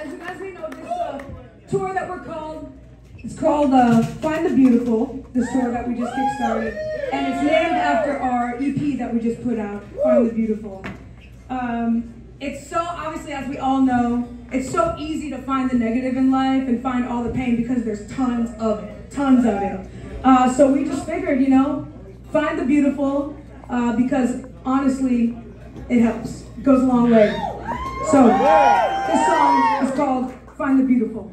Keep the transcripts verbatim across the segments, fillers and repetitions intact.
as you guys may know, this uh, tour that we're called, it's called uh, Find the Beautiful, this tour that we just kickstarted. And it's named after our E P that we just put out, Find the Beautiful. Um, it's so, obviously, as we all know, it's so easy to find the negative in life and find all the pain because there's tons of it, tons of it. Uh, so we just figured, you know, find the beautiful uh, because honestly, it helps. It goes a long way. So this song is called Find the Beautiful.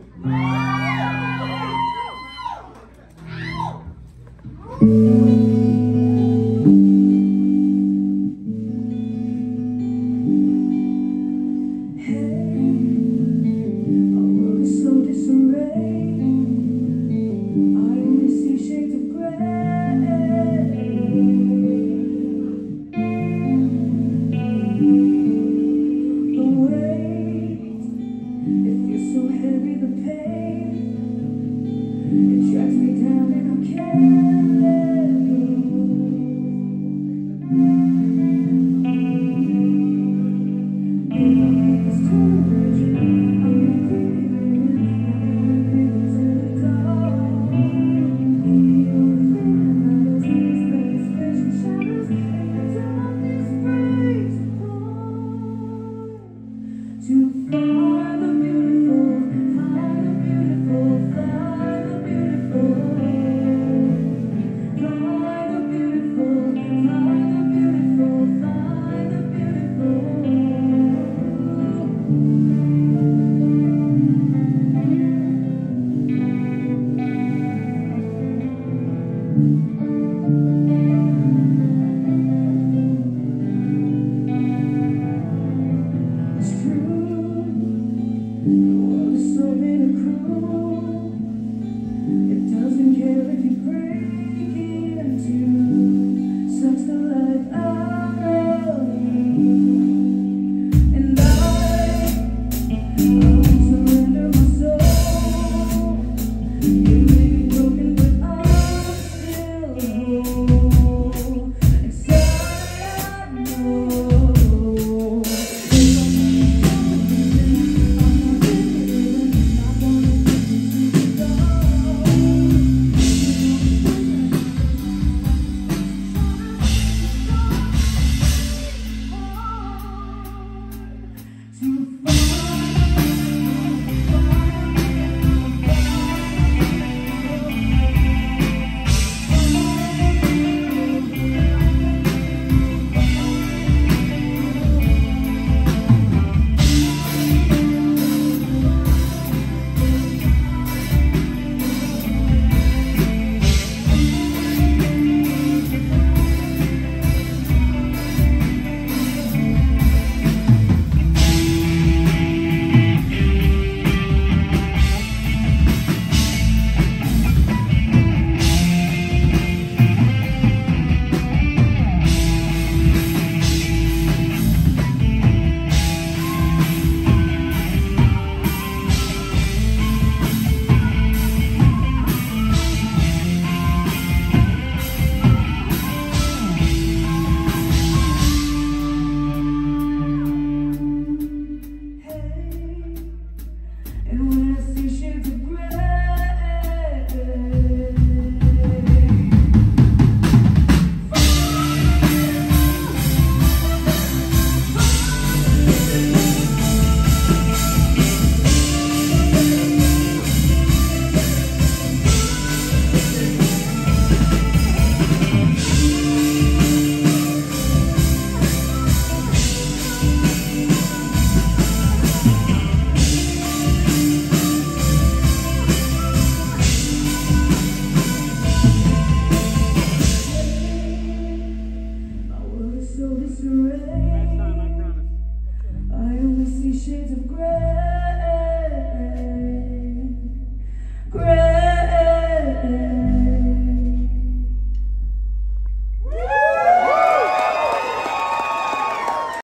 Next time, I promise. I only see shades of gray.